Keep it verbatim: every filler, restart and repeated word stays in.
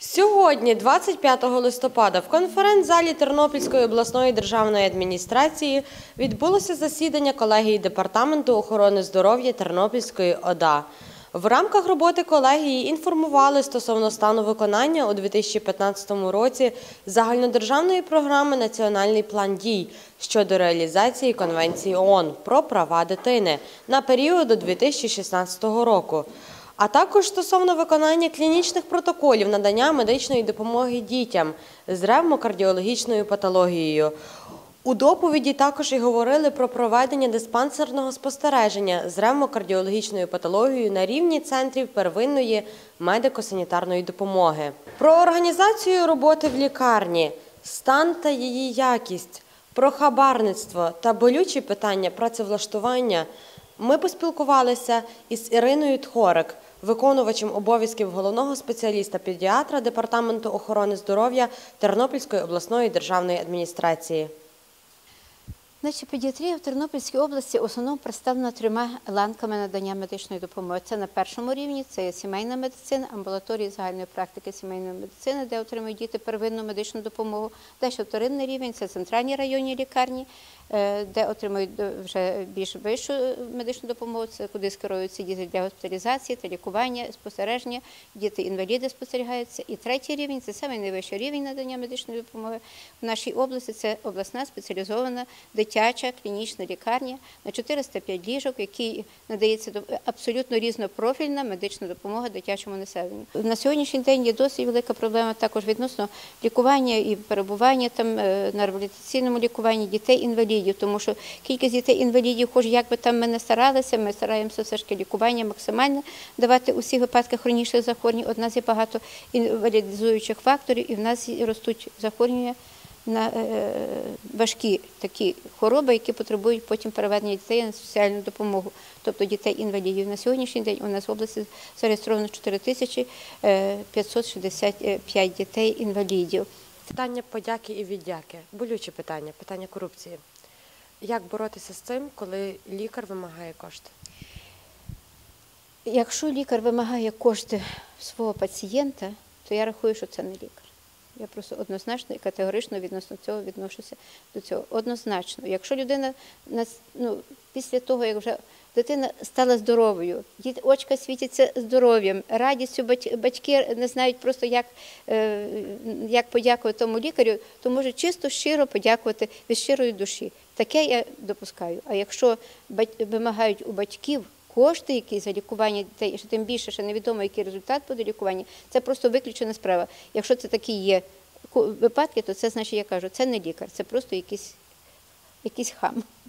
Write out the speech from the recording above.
Сьогодні, двадцять п'ятого листопада, в конференц-залі Тернопільської обласної державної адміністрації відбулося засідання колегії Департаменту охорони здоров'я Тернопільської ОДА. В рамках роботи колегії інформували стосовно стану виконання у дві тисячі п'ятнадцятому році загальнодержавної програми «Національний план дій» щодо реалізації Конвенції ООН про права дитини на період до дві тисячі шістнадцятого року, а також стосовно виконання клінічних протоколів надання медичної допомоги дітям з ревмокардіологічною патологією. У доповіді також і говорили про проведення диспансерного спостереження з ревмокардіологічною патологією на рівні центрів первинної медико-санітарної допомоги. Про організацію роботи в лікарні, стан та її якість, про хабарництво та болючі питання працевлаштування ми поспілкувалися із Іриною Тхорик, виконувачем обов'язків головного спеціаліста-педіатра Департаменту охорони здоров'я Тернопільської обласної державної адміністрації. Значить, педіатрія в Тернопільській області в основному представлена трьома ланками надання медичної допомоги. Це на першому рівні, це є сімейна медицина, амбулаторії загальної практики сімейної медицини, де отримують діти первинну медичну допомогу. Далі вторинний рівень – це центральні районні лікарні, де отримують вже більш вищу медичну допомогу, це куди скеруються діти для госпіталізації та лікування, спостереження, діти-інваліди спостерігаються. І третій рівень – це самий найвищий рівень надання медичної допомоги в нашій області, це обласна спеціалізована дитяча клінічна лікарня на чотириста п'ять ліжок, в якій надається абсолютно різнопрофільна медична допомога дитячому населенню. На сьогоднішній день є досить велика проблема також відносно лікування і перебування там на реабілітаційному лікуванні дітей-інвалідів, тому що кількість дітей-інвалідів, хоч як би там ми не старалися, ми стараємося все ж таки лікування максимально давати у всіх випадках хронічних захворювань. У нас є багато інвалідизуючих факторів і в нас ростуть захворювання на важкі такі хвороби, які потребують потім переведення дітей на соціальну допомогу, тобто дітей-інвалідів. На сьогоднішній день у нас в області зареєстровано чотири тисячі п'ятсот шістдесят п'ять дітей-інвалідів. Питання подяки і віддяки, болючі питання, питання корупції. Як боротися з цим, коли лікар вимагає кошти? Якщо лікар вимагає кошти свого пацієнта, то я рахую, що це не лікар. Я просто однозначно і категорично відносно цього відношуся до цього. Однозначно. Якщо людина, ну, після того, як вже дитина стала здоровою, очка світяться здоров'ям, радістю, батьки не знають просто, як, як подякувати тому лікарю, то може чисто, щиро подякувати від щирої душі. Таке я допускаю. А якщо вимагають у батьків кошти, які за лікування дітей, і що тим більше, що невідомо, який результат буде лікування, це просто виключена справа. Якщо це такі є випадки, то це, значить, я кажу, це не лікар, це просто якийсь, якийсь хам.